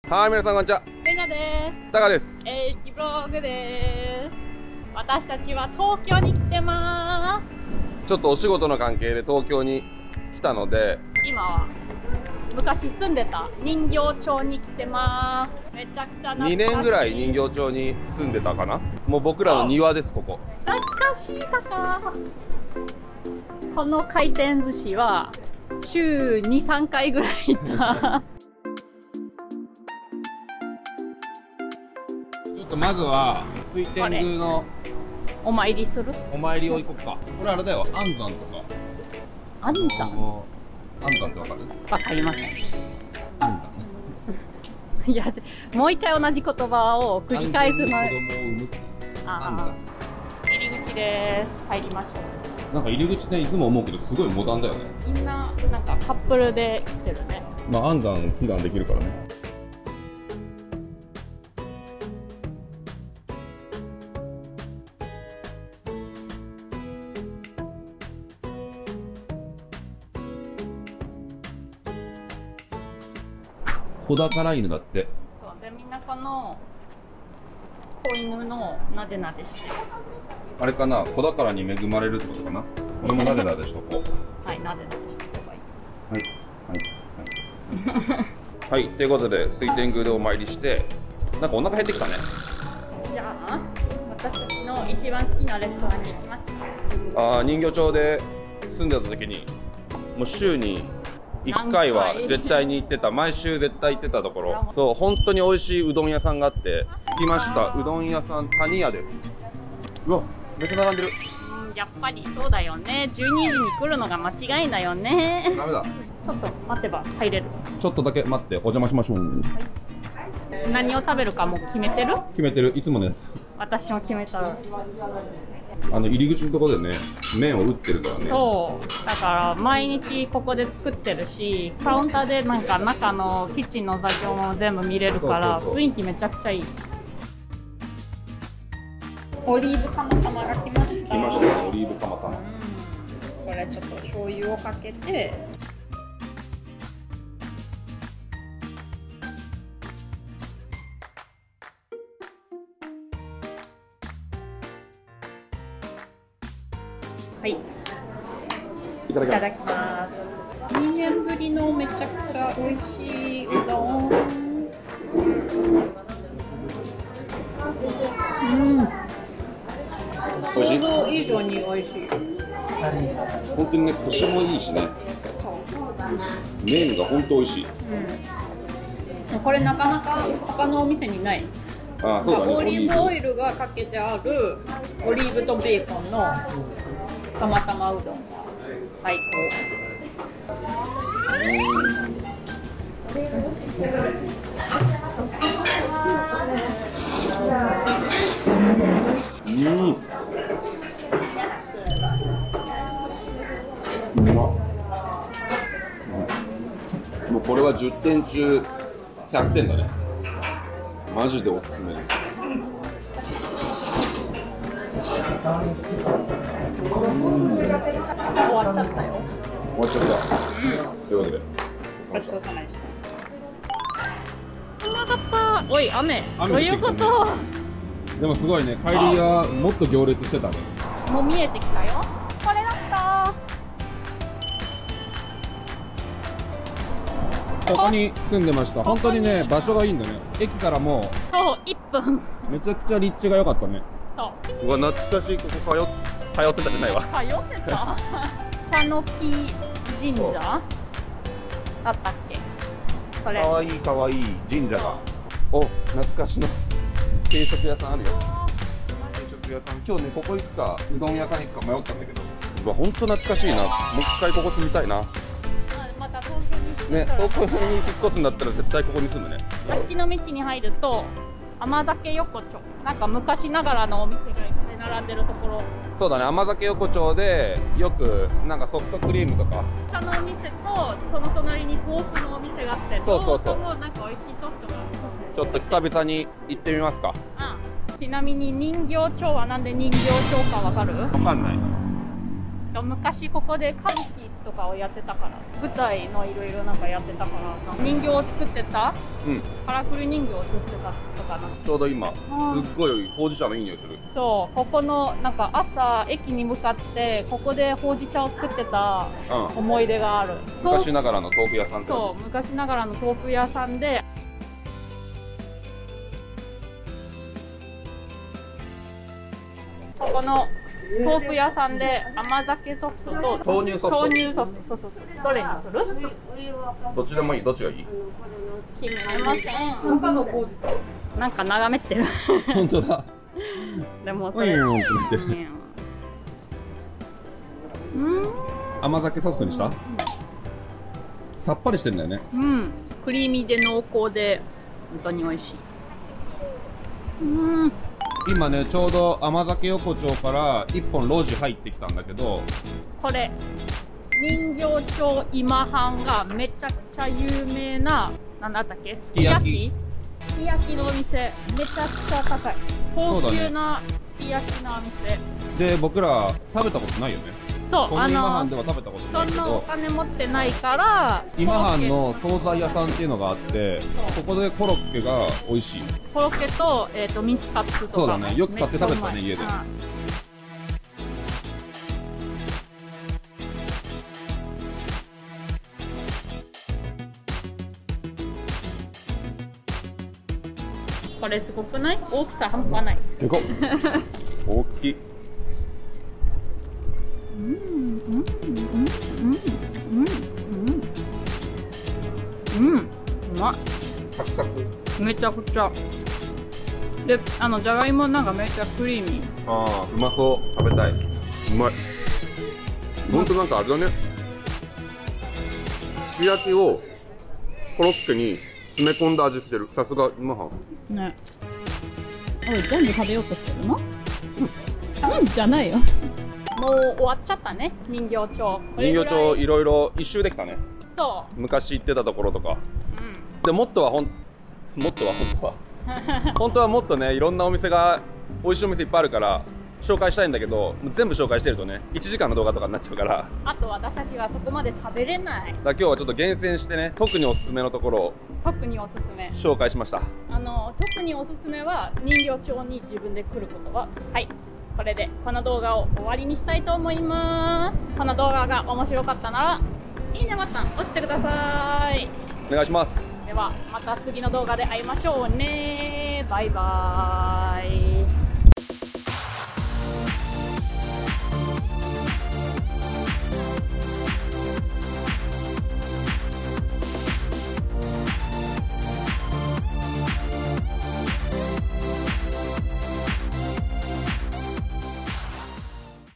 はい、皆さんこんにちは。 レナです。 タカです。 ブログです。私たちは東京に来てます。 ちょっとお仕事の関係で東京に来たので、 今は昔住んでた人形町に来てます。めちゃくちゃ懐かしい。 2年ぐらい人形町に住んでたかな。もう僕らの庭です、ここ。 懐かしいタカ。この回転寿司は週2、3回ぐらい行った。 ちょっとまずは水天宮のお参りする？ お参りを行こっか。これあれだよ、安山とか。 安山？ 安山ってわかる？ わかりません。 安山。 いや、もう一回同じ言葉を繰り返すの。 子供を産む。安山。 入り口です。入りましょう。 なんか入り口ね、いつも思うけどすごいモダンだよね。 みんななんかカップルで来てるね。 まあ安山祈願できるからね。子宝犬だって。 そうで、みんなこの子犬のなでなでしてる。 あれかな、子宝に恵まれるってことかな。俺もなでなでしとこう。 はい、なでなでしてればいい。 はいはいはいはい。ということで水天宮でお参りして、なんかお腹減ってきたね。 じゃあ私たちの一番好きなレストランに行きます。 人形町で住んでた時にもう週に1回は絶対に行ってた、毎週絶対行ってたところ、そう本当に美味しいうどん屋さんがあって着きました。うどん屋さん谷屋です。うわ、めっちゃ並んでる。 やっぱりそうだよね。12時に来るのが間違いだよね。 ダメだ。 ちょっと待てば入れる。 ちょっとだけ待って、お邪魔しましょう。 はい、何を食べるかもう決めてる？ 決めてる、いつものやつ。 私も決めたら。 入り口のところでね、麺を打ってるからね。 そうだから毎日ここで作ってるし、カウンターでなんか中のキッチンの作業も全部見れるから雰囲気めちゃくちゃいい。オリーブ釜玉が来ました。 来ましたね、オリーブ釜玉。 これちょっと醤油をかけて。はい、 いただきます。 いただきます。2年ぶりのめちゃくちゃ美味しいうどん。 美味しい。 想像以上に美味しい。 本当にね、コシもいいしね。麺が本当美味しい。 これなかなか他のお店にない。 ああ、そうだね。 オリーブオイルがかけてあるオリーブとベーコンの釜玉うどんが最高。 うまっ。もうこれは10点中100点だね。マジでおすすめです。 終わっちゃったよ。 終わっちゃった。ということで。 ごちそうさまでした。うまかった。おい、雨。どういうこと？ でもすごいね、帰りはもっと行列してたね。 もう見えてきたよ。これだった。 ここに住んでました。本当にね、場所がいいんだね。駅からもそう、1分。 めちゃくちゃ立地が良かったね。 そう。 うわ、懐かしい。ここ通ってたじゃないわ。 通ってた。茶の木神社だったっけ？これ。 かわいいかわいい神社が。お、懐かしの定食屋さんあるよ。定食屋さん。今日ね、ここ行くかうどん屋さん行くか迷ったんだけど、うわ、本当懐かしいな。もう一回ここ住みたいな。 また東京にね、東京に引っ越すんだったら絶対ここに住むね。 あっちの道に入ると甘酒横丁、なんか昔ながらのお店がいっぱい並んでるところ。 そうだね、甘酒横丁でよくなんかソフトクリームとか茶のお店とその隣に豆腐のお店があって、 そうそうそう、 もなんか美味しいソフトが。 ちょっと久々に行ってみますか。 ちなみに人形町はなんで人形町かわかる？ わかんない。 昔ここで歌舞伎とかをやってたから、舞台のいろいろなんかやってたから、人形を作ってた、カラフル人形を作ってたとかな。 ちょうど今すっごいほうじ茶のいい匂いする。 そう、ここのなんか朝駅に向かってここでほうじ茶を作ってた思い出がある。 昔ながらの豆腐屋さん。 そう、昔ながらの豆腐屋さんで。ここの豆腐屋さんで甘酒ソフトと豆乳ソフト。 豆乳ソフト、そうそうそう。どれにする？ どっちでもいい。どっちがいい？ 決めません。なんか眺めてる。 本当だ。 でもそれ。 甘酒ソフトにした？さっぱりしてんだよね。 クリーミーで濃厚で本当に美味しい。 今ね、ちょうど甘酒横丁から一本路地入ってきたんだけど、 これ人形町今半がめちゃくちゃ有名な、なんだったっけ、すき焼きのお店、めちゃくちゃ高い高級なすき焼きのお店で、僕ら食べたことないよね。 そう、 今半では食べたことないけど、 そんなお金持ってないから今半の惣菜屋さんっていうのがあって、ここでコロッケが美味しい。 コロッケと、ミンチカツとか。 そうだね、よく買って食べてたね、家で。これすごくない？大きさ半端ない。 でかっ。大きい。 うまい。 サクサク。 めちゃくちゃ。で、じゃがいもなんかめっちゃクリーミー。 ああ、うまそう。食べたい。うまい。ほんとなんかあれだね。すき焼きをコロッケに詰め込んだ味してる。さすが今半。 ね。おい、全部食べようとしてるの？じゃないよ。もう終わっちゃったね、人形町。 人形町いろいろ一周できたね。 そう。 昔行ってたところとか。でもっとは本当はもっとね、いろんなお店が美味しいお店いっぱいあるから紹介したいんだけど、全部紹介してるとね1時間の動画とかになっちゃうから、 あと私たちはそこまで食べれない。 だから今日はちょっと厳選してね、特におすすめのところを特におすすめ紹介しました。 特におすすめは人形町に自分で来ることは、はい、これでこの動画を終わりにしたいと思います。この動画が面白かったならいいねボタン押してください。 お願いします。 ではまた次の動画で会いましょうね。バイバーイ。